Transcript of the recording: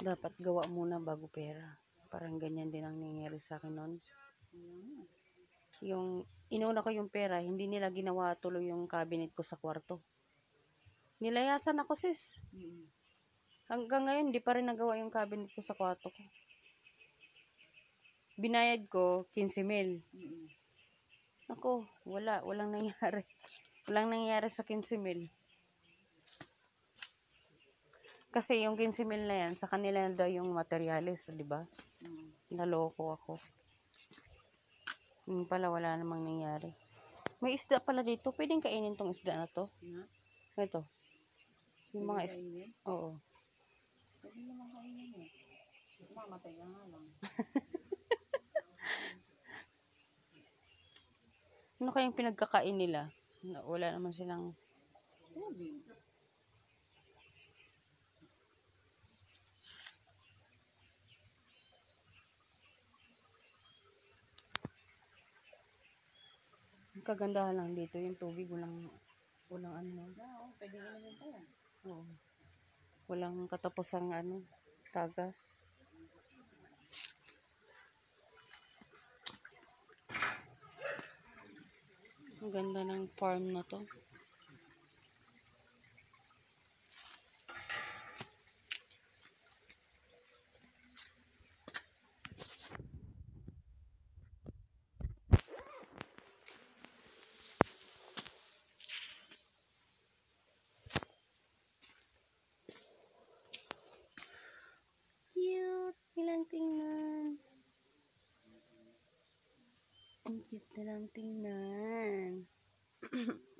Dapat gawa muna bago pera. Parang ganyan din ang nangyayari sa akin noon. Yung inuna ko yung pera, hindi nila ginawa tuloy yung cabinet ko sa kwarto. Nilayasan ako, sis. Hanggang ngayon, di pa rin nagawa yung cabinet ko sa kwarto ko. Binayad ko 15,000. Ako, walang nangyari. Walang nangyari sa 15,000. Kasi yung 15,000 na yan, sa kanila na daw yung materialis, di ba? Naloko ako. Yung pala, wala namang nangyari. May isda pala dito. Pwedeng kainin tong isda na to. Ito. Yung mga isda. Oo. Pwede naman kainin eh. Mamatay ka nga lang. Ano kayang pinagkakain nila? Wala naman silang... Tubig. Ang kagandahan lang dito, yung tubig, walang ano. Oo, pwede naman pa yan. Oo. Walang katapusang tagas. Ang ganda ng farm na to. Cute! Nilang tingnan. Ang cute na lang tingnan.